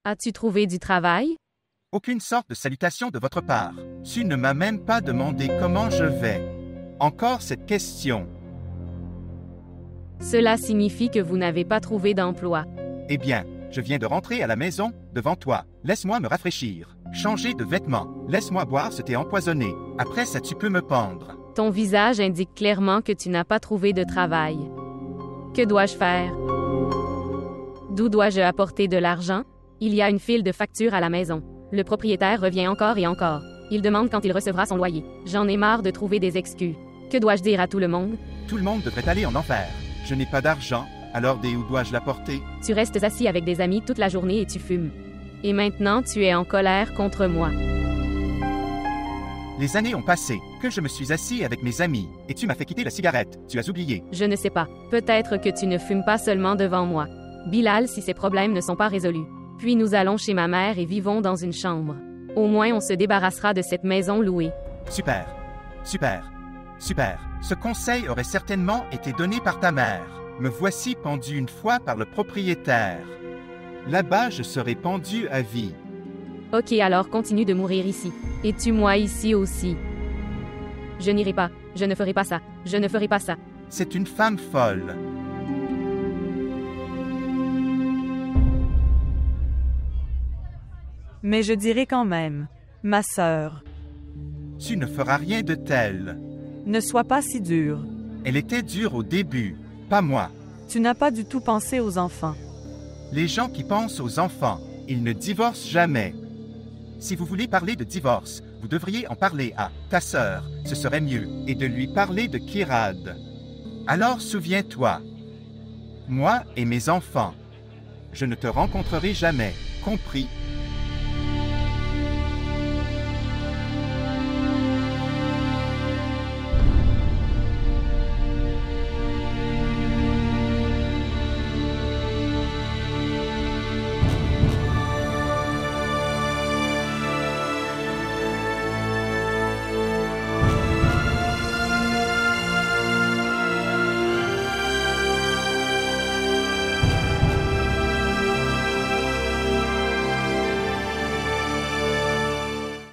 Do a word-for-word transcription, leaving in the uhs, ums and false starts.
As-tu trouvé du travail? Aucune sorte de salutation de votre part. Tu ne m'as même pas demandé comment je vais. Encore cette question. Cela signifie que vous n'avez pas trouvé d'emploi. Eh bien, je viens de rentrer à la maison, devant toi. Laisse-moi me rafraîchir. Changer de vêtements. Laisse-moi boire ce thé empoisonné. Après ça, tu peux me pendre. Ton visage indique clairement que tu n'as pas trouvé de travail. Que dois-je faire? D'où dois-je apporter de l'argent? Il y a une file de factures à la maison. Le propriétaire revient encore et encore. Il demande quand il recevra son loyer. J'en ai marre de trouver des excuses. Que dois-je dire à tout le monde? Tout le monde devrait aller en enfer. Je n'ai pas d'argent, alors dès où dois-je l'apporter? Tu restes assis avec des amis toute la journée et tu fumes. Et maintenant tu es en colère contre moi. Les années ont passé, que je me suis assis avec mes amis, et tu m'as fait quitter la cigarette. Tu as oublié. Je ne sais pas. Peut-être que tu ne fumes pas seulement devant moi. Bilal, si ces problèmes ne sont pas résolus. Puis nous allons chez ma mère et vivons dans une chambre. Au moins on se débarrassera de cette maison louée. Super. Super. Super. Ce conseil aurait certainement été donné par ta mère. Me voici pendu une fois par le propriétaire. Là-bas, je serai pendu à vie. Ok, alors continue de mourir ici. Et tue-moi ici aussi. Je n'irai pas. Je ne ferai pas ça. Je ne ferai pas ça. C'est une femme folle. Mais je dirai quand même, ma sœur. Tu ne feras rien de tel. Ne sois pas si dure. Elle était dure au début, pas moi. Tu n'as pas du tout pensé aux enfants. Les gens qui pensent aux enfants, ils ne divorcent jamais. Si vous voulez parler de divorce, vous devriez en parler à ta sœur, ce serait mieux, et de lui parler de Kirad. Alors souviens-toi. Moi et mes enfants. Je ne te rencontrerai jamais, compris?